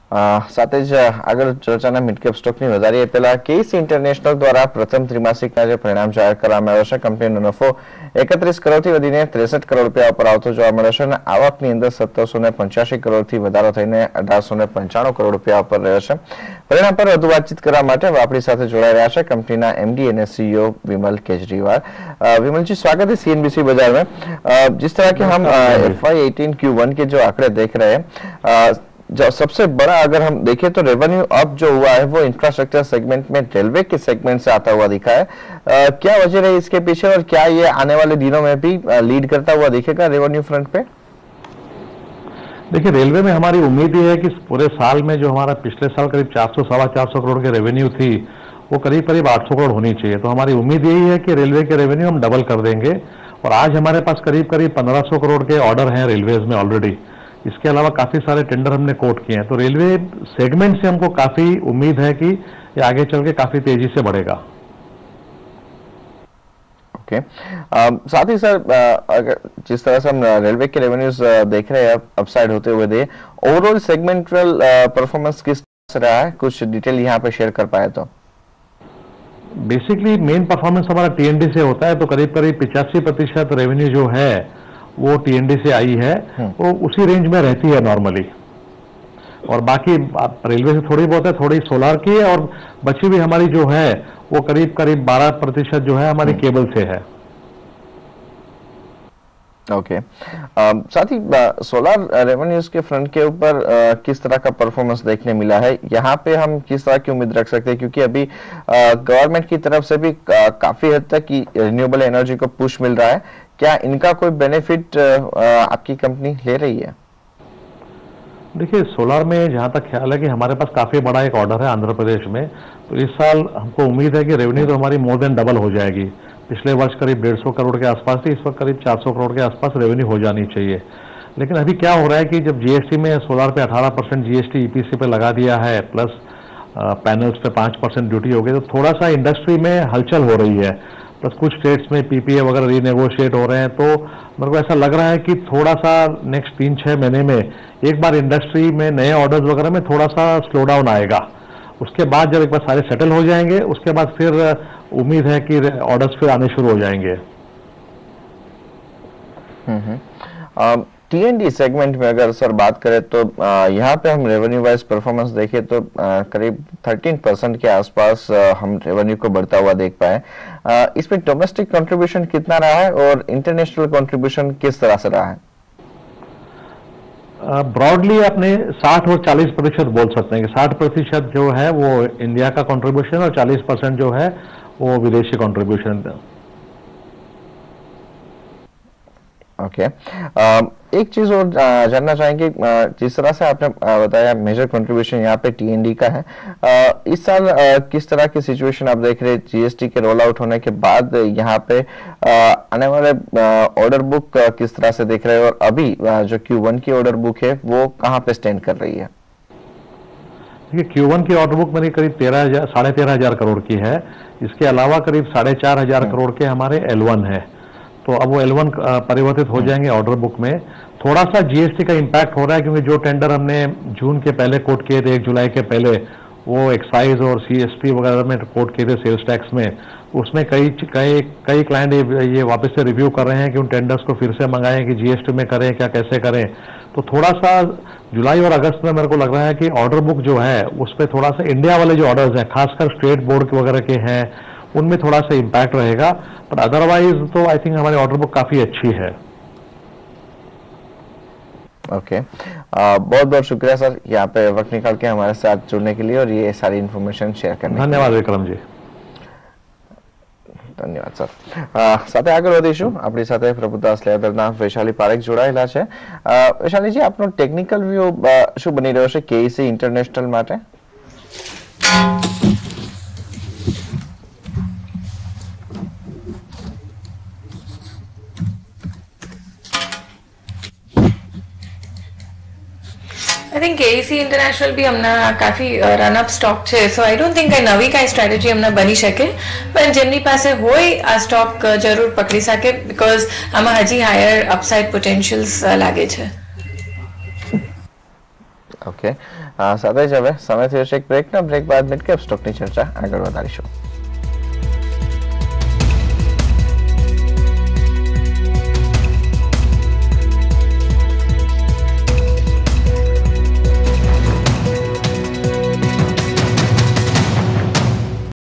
સાથે જ આગળ ચર્ચાના મિડકેપ સ્ટોકની વધારીએ પહેલા કેસી ઇન્ટરનેશનલ દ્વારા પ્રથમ ત્રિમાસિકના જે પરિણામ જાહેર કરવામાં આવ્યો છે, કંપનીનો નફો 31 કરોડથી વધીને 63 કરોડ રૂપિયા ઉપર આવતો જોવા મળ્યો છે અને આવકની અંદર 1785 કરોડથી વધારો થઈને 1895 કરોડ રૂપિયા ઉપર રહ્યો છે। પરિણામ પર વધુ વાતચીત કરવા માટે આપણી સાથે જોડાઈ રહ્યા છે company MD and CEO Vimal Kejriwal. Vimal ji, स्वागत है सीएनबीसी बाजार में। जिस तरह के हम FY18 Q1 के जो आंकड़े देख रहे हैं, जो सबसे बड़ा अगर हम देखें तो रेवेन्यू अप जो हुआ है वो इंफ्रास्ट्रक्चर सेगमेंट में रेलवे के सेगमेंट से आता हुआ दिखा है। क्या वजह रही इसके पीछे और क्या ये आने वाले दिनों में भी लीड करता हुआ दिखेगा रेवेन्यू फ्रंट पे? देखिए, रेलवे में हमारी उम्मीद ये है कि पूरे साल में जो हमारा पिछले साल करीब 400-450 करोड़ के रेवेन्यू थी, वो करीब 800 करोड़ होनी चाहिए। तो हमारी उम्मीद यही है कि रेलवे के रेवेन्यू हम डबल कर देंगे और आज हमारे पास करीब 1500 करोड़ के ऑर्डर हैं रेलवेज में ऑलरेडी। इसके अलावा काफी सारे टेंडर हमने कोट किए हैं, तो रेलवे सेगमेंट से हमको काफी उम्मीद है कि ये आगे चल के काफी तेजी से बढ़ेगा। ओके, साथ ही सर, अगर जिस तरह से हम रेलवे के रेवेन्यूज देख रहे हैं अपसाइड होते हुए दे, ओवरऑल सेगमेंटल परफॉर्मेंस किस तरह से रहा है, कुछ डिटेल यहाँ पे शेयर कर पाए तो? बेसिकली मेन परफॉर्मेंस हमारा टीएनडी से होता है, तो करीब 85% रेवेन्यू जो है वो टीएनडी से आई है, वो उसी रेंज में रहती है नॉर्मली। और बाकी रेलवे से थोड़ी बहुत है, थोड़ी सोलार की है और बची भी हमारी जो है वो करीब 12% जो है हमारी केबल से है। ओके, साथ ही सोलर रेवेन्यूज के फ्रंट के ऊपर किस तरह का परफॉर्मेंस देखने मिला है, यहाँ पे हम किस तरह की उम्मीद रख सकते हैं, क्योंकि अभी गवर्नमेंट की तरफ से भी काफी हद तक रिन्यूएबल एनर्जी को पुश मिल रहा है। क्या इनका कोई बेनिफिट आपकी कंपनी ले रही है? देखिए, सोलार में जहां तक ख्याल है कि हमारे पास काफी बड़ा एक ऑर्डर है आंध्र प्रदेश में, तो इस साल हमको उम्मीद है कि रेवेन्यू तो हमारी मोर देन डबल हो जाएगी। पिछले वर्ष करीब 150 करोड़ के आसपास थी, इस वक्त करीब 400 करोड़ के आसपास रेवेन्यू हो जानी चाहिए। लेकिन अभी क्या हो रहा है कि जब जीएसटी में सोलार पे 18% जीएसटी ईपीसी पे लगा दिया है, प्लस पैनल्स पे 5% ड्यूटी हो गई, तो थोड़ा सा इंडस्ट्री में हलचल हो रही है। प्लस कुछ स्टेट्स में पीपीए वगैरह रीनेगोशिएट हो रहे हैं, तो मेरे को ऐसा लग रहा है कि थोड़ा सा नेक्स्ट 3-6 महीने में एक बार इंडस्ट्री में नए ऑर्डर्स वगैरह में थोड़ा सा स्लो डाउन आएगा। उसके बाद जब एक बार सारे सेटल हो जाएंगे, उसके बाद फिर उम्मीद है कि ऑर्डर्स फिर आने शुरू हो जाएंगे। टीएनडी सेगमेंट में अगर सर बात करें तो यहाँ पे हम रेवेन्यू वाइज परफॉर्मेंस देखें तो करीब 13% के आसपास हम रेवेन्यू को बढ़ता हुआ देख पाए। इसमें डोमेस्टिक कंट्रीब्यूशन कितना रहा है और इंटरनेशनल कंट्रीब्यूशन किस तरह से रहा है? ब्रॉडली अपने 60 और 40% बोल सकते हैं कि 60% जो है वो इंडिया का कंट्रीब्यूशन और 40% जो है वो विदेशी कंट्रीब्यूशन। ओके, एक चीज और जानना चाहेंगे, जिस तरह से आपने बताया मेजर कंट्रीब्यूशन यहाँ पे टीएनडी का है, इस साल किस तरह की सिचुएशन आप देख रहे हैं जीएसटी के रोल आउट होने के बाद यहाँ पे आने वाले ऑर्डर बुक किस तरह से देख रहे हैं और अभी जो Q1 की ऑर्डर बुक है वो कहाँ पे स्टैंड कर रही है? देखिए, Q1 की ऑर्डर बुक मेरी करीब 13,500 करोड़ की है। इसके अलावा करीब 4,500 करोड़ के हमारे L1 है, तो अब वो L1 परिवर्तित हो जाएंगे ऑर्डर बुक में। थोड़ा सा जीएसटी का इम्पैक्ट हो रहा है क्योंकि जो टेंडर हमने जून के पहले कोट किए थे 1 जुलाई के पहले, वो एक्साइज और सीएसटी वगैरह में कोट किए थे सेल्स टैक्स में, उसमें कई क्लाइंट ये वापस से रिव्यू कर रहे हैं कि उन टेंडर्स को फिर से मंगाएं कि जीएसटी में करें क्या कैसे करें। तो थोड़ा सा जुलाई और अगस्त में मेरे को लग रहा है कि ऑर्डर बुक जो है उस पर थोड़ा सा इंडिया वाले जो ऑर्डर्स हैं खासकर स्टेट बोर्ड वगैरह के हैं उनमें थोड़ा सा इम्पैक्ट रहेगा, पर अदरवाइज तो आई थिंक हमारी ऑर्डर बुक काफी अच्छी है। ओके, बहुत बहुत शुक्रिया सर यहाँ पे वक्त निकाल के हमारे साथ जुड़ने के लिए और ये सारी इन्फॉर्मेशन शेयर करने। धन्यवाद विक्रम जी। धन्यवाद सर। સાથે આગળ વધીશું, આપણી સાથે પ્રભુદાસ લેદરના વૈશાલી પારેખ જોડાયેલા છે। વૈશાલીજી, આપનો ટેકનિકલ વ્યૂ શું બની રહ્યો છે કેઈસી ઇન્ટરનેશનલ માટે? I think KEC International भी हमना काफी रन अप स्टॉक છે, so I don't think નવી કાંઈ સ્ટ્રેટેજી हमना બની શકે, પણ જેમની પાસે હોય આ સ્ટોક જરૂર પકડી શકે બીકોઝ આમાં હજી હાયર અપસાઇડ પોટેન્શિયલ્સ લાગે છે। ઓકે, સાથે જ હવે સમય થયો છે એક બ્રેકના. બ્રેક બાદ મિડ કેપ સ્ટોકની ચર્ચા આગળ વધારીશું.